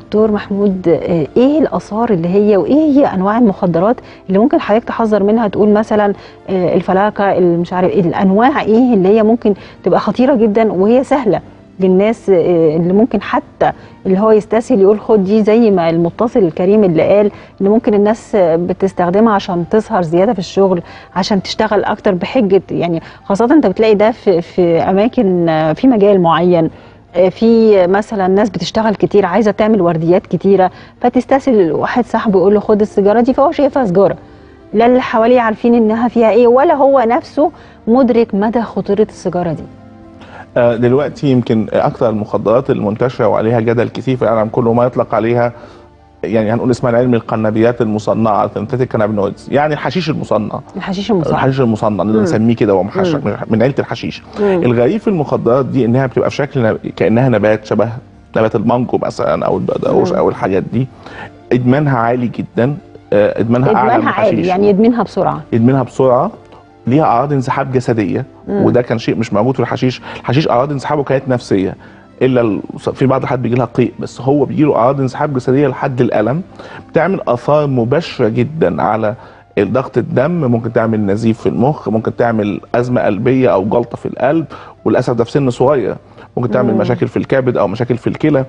دكتور محمود، ايه الاثار اللي هي وايه هي انواع المخدرات اللي ممكن حضرتك تحذر منها؟ تقول مثلا الفلاكه، مش عارف الانواع ايه اللي هي ممكن تبقى خطيره جدا وهي سهله للناس، اللي ممكن حتى اللي هو يستسهل يقول خد دي، زي ما المتصل الكريم اللي قال ان ممكن الناس بتستخدمها عشان تسهر زياده في الشغل، عشان تشتغل اكتر بحجه، يعني خاصه انت بتلاقي ده في اماكن، في مجال معين، في مثلا ناس بتشتغل كتير عايزه تعمل ورديات كتيره، فتستسهل واحد صاحبه يقول له خد السيجاره دي، فهو شايفها سيجاره، لا اللي حواليه عارفين انها فيها ايه، ولا هو نفسه مدرك مدى خطوره السيجاره دي. دلوقتي يمكن اكثر المخدرات المنتشره وعليها جدل كثير في العالم كله ما يطلق عليها، يعني هنقول اسمها العلمي القنابيات المصنعه، السينثيتيك كانابينويدز، يعني الحشيش المصنع. الحشيش المصنع، الحشيش المصنع نقدر نسميه كده، هو من عيله الحشيش. الغريب في المخدرات دي انها بتبقى في شكل كانها نبات، شبه نبات المانجو مثلا او البردقوش او الحاجات دي. ادمانها عالي جدا، ادمانها اعلى من الحشيش، عالي يعني يدمنها بسرعه، يدمنها بسرعه. ليها اعراض انسحاب جسديه، وده كان شيء مش موجود في الحشيش. الحشيش اعراض انسحابه كانت نفسيه، الا في بعض الحالات بيجي لها قيء، بس هو بيجي له اعراض انسحاب جسديه لحد الالم، بتعمل اثار مباشره جدا على ضغط الدم، ممكن تعمل نزيف في المخ، ممكن تعمل ازمه قلبيه او جلطه في القلب، وللاسف ده في سن صغير. ممكن تعمل مشاكل في الكبد او مشاكل في الكلى،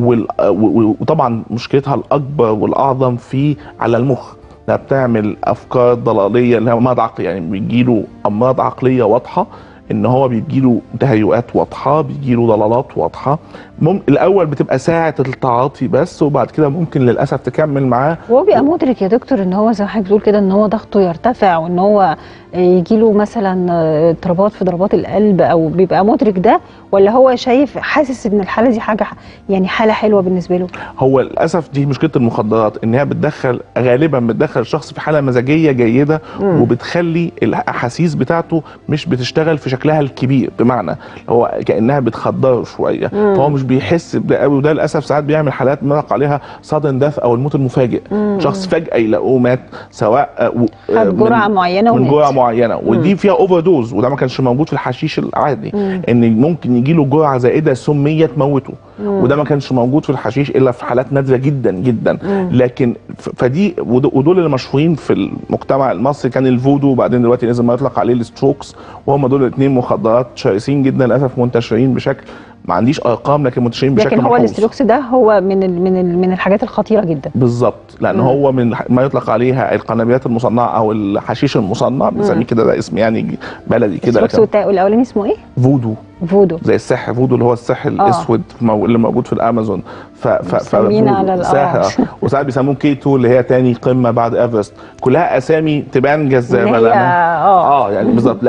وطبعا مشكلتها الاكبر والاعظم على المخ. ده بتعمل افكار ضلاليه اللي هي امراض عقليه، يعني بيجيله امراض عقليه واضحه، ان هو بيجيله تهيؤات واضحه، بيجيله ضلالات واضحه. الاول بتبقى ساعه التعاطي بس، وبعد كده ممكن للاسف تكمل معاه. وهو بيبقى مدرك يا دكتور ان هو زي ما حضرتك بتقول كده ان هو ضغطه يرتفع، وان هو يجيله مثلا اضطرابات في ضربات القلب، او بيبقى مدرك ده، ولا هو شايف حاسس ان الحاله دي حاجه يعني حاله حلوه بالنسبه له؟ هو للاسف دي مشكله المخدرات، ان هي غالبا بتدخل الشخص في حاله مزاجيه جيده، وبتخلي الاحاسيس بتاعته مش بتشتغل في شكلها الكبير، بمعنى هو كانها بتخدره شويه، فهو مش بيحس بده قوي، وده للاسف ساعات بيعمل حالات بنطلق عليها sudden death او الموت المفاجئ. شخص فجاه يلاقوه مات، سواء خد جرعه معينه من جرعه معينه، ودي فيها اوفر دوز، وده ما كانش موجود في الحشيش العادي. ان ممكن يجي له جرعه زائده سميه تموته، وده ما كانش موجود في الحشيش الا في حالات نادره جدا جدا. لكن فدي ودول اللي مشهورين في المجتمع المصري كان الفودو، وبعدين دلوقتي لازم ما يطلق عليه الستروكس، وهم دول الاثنين مخدرات شرسين جدا للاسف، منتشرين بشكل ما عنديش ارقام، لكن منتشرين بشكل لكن هو الستروكس ده هو من الحاجات الخطيره جدا بالظبط، لان هو من ما يطلق عليها القنابيات المصنعه او الحشيش المصنع، بنسميه كده، ده اسم يعني بلدي كده. الستروكس الاولاني اسمه ايه؟ فودو زي السحر، فودو اللي هو السحر الاسود اللي موجود في الامازون. مسمينا على ساحر، وساعات بيسموه K2 اللي هي تاني قمه بعد ايفرست. كلها اسامي تبان جذابه يعني بالظبط،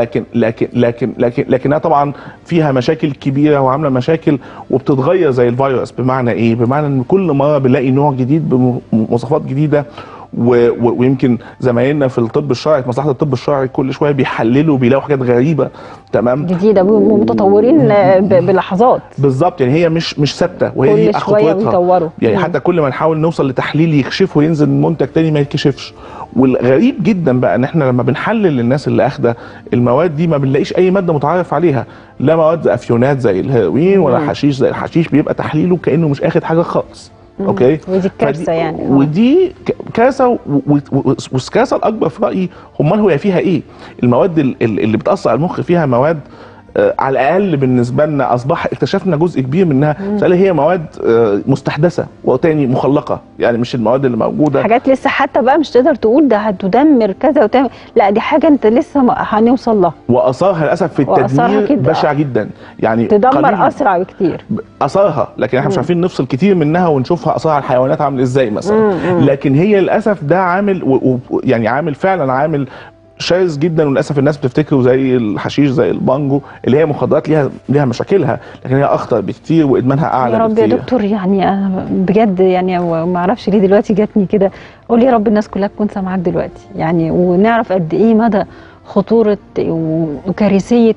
لكنها طبعا فيها مشاكل كبيره وعامله مشاكل وبتتغير زي الفيروس. بمعنى ايه؟ بمعنى ان كل مره بنلاقي نوع جديد بمواصفات جديده، ويمكن زمايلنا في الطب الشرعي، في مصلحه الطب الشرعي، كل شويه بيحللوا بيلاقوا حاجات غريبه تمام جديده ومتطورين بلحظات بالظبط. يعني هي مش ثابته، وهي دي خطورتها. يعني حتى كل ما نحاول نوصل لتحليل يكشفه وينزل منتج تاني ما يتكشفش. والغريب جدا بقى ان احنا لما بنحلل للناس اللي اخده المواد دي ما بنلاقيش اي ماده متعارف عليها، لا مواد افيونات زي الهيروين ولا حشيش زي الحشيش، بيبقى تحليله كانه مش اخد حاجه خالص. اوكي، ودي كارثه يعني. ودي كارثه، والكارثه الاكبر في رايي امال هو فيها ايه؟ المواد اللي بتاثر على المخ فيها مواد على الاقل بالنسبه لنا اكتشفنا جزء كبير منها، هي مواد مستحدثه وتاني مخلقه، يعني مش المواد اللي موجوده، حاجات لسه حتى بقى مش تقدر تقول ده هتدمر كذا وتعمل، لا دي حاجه انت لسه هنوصل لها. واثارها للاسف في التدمير بشع جدا، يعني تدمر اسرع بكتير اثارها، لكن احنا مش عارفين نفصل كتير منها ونشوفها اثارها على الحيوانات عامل ازاي مثلا. لكن هي للاسف ده عامل يعني عامل فعلا عامل شرس جدا، وللاسف الناس بتفتكره زي الحشيش زي البانجو اللي هي مخدرات ليها مشاكلها، لكن هي اخطر بكتير وادمانها اعلى بكتير. يا رب يا دكتور، يعني انا بجد يعني ما اعرفش ليه دلوقتي جاتني كده، قول يا رب الناس كلها تكون سامعاك دلوقتي يعني، ونعرف قد ايه مدى خطوره وكارثيه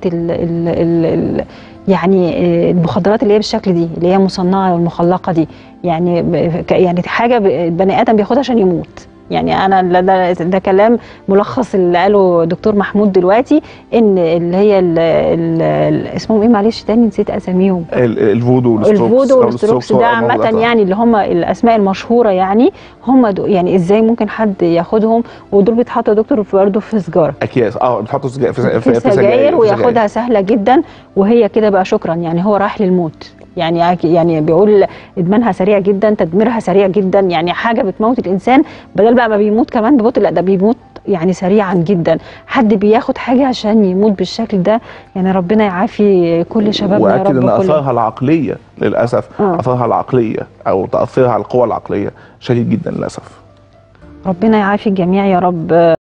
يعني المخدرات اللي هي بالشكل دي، اللي هي مصنعه والمخلقه دي، يعني حاجه بني ادم بياخدها عشان يموت. يعني انا ده كلام ملخص اللي قاله دكتور محمود دلوقتي، ان اللي هي اسمهم ايه معلش تاني نسيت اساميهم، الفودو والستروكس ده عامه يعني اللي هم الاسماء المشهوره يعني هم يعني ازاي ممكن حد ياخدهم؟ ودول بيتحطوا يا دكتور برضه في سجاره اكياس، بيتحطوا في سجاير وياخدها سهله جدا، وهي كده بقى شكرا يعني هو راح للموت. يعني بيقول ادمانها سريع جدا، تدميرها سريع جدا، يعني حاجه بتموت الانسان بدل بقى ما بيموت كمان ببطء، لا ده بيموت يعني سريعا جدا. حد بياخد حاجه عشان يموت بالشكل ده، يعني ربنا يعافي كل شبابنا يا رب. واكد ان اثارها العقليه للاسف اثارها العقليه او تاثيرها على القوى العقليه شديد جدا للاسف. ربنا يعافي الجميع يا رب.